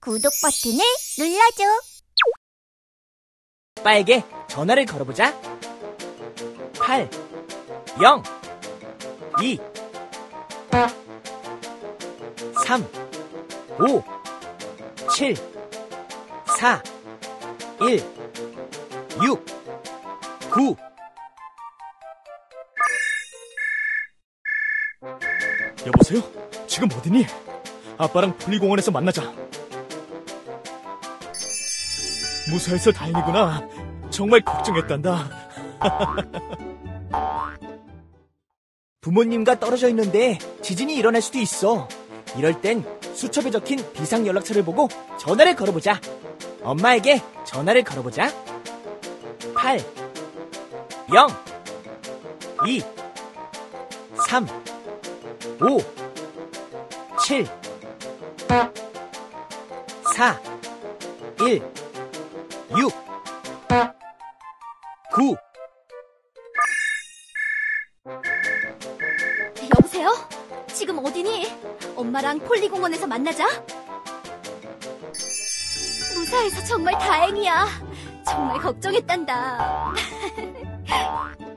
구독 버튼을 눌러줘. 아빠에게 전화를 걸어보자. 8, 0, 2, 3, 5, 7, 4, 1, 6, 9. 여보세요? 지금 어디니? 아빠랑 분리공원에서 만나자. 무사해서 다행이구나. 정말 걱정했단다. 부모님과 떨어져 있는데 지진이 일어날 수도 있어. 이럴 땐 수첩에 적힌 비상연락처를 보고 전화를 걸어보자. 엄마에게 전화를 걸어보자. 8, 0, 2, 3, 5, 7, 4, 1, 6, 9. 여보세요? 지금 어디니? 엄마랑 폴리공원에서 만나자. 무사해서 정말 다행이야. 정말 걱정했단다.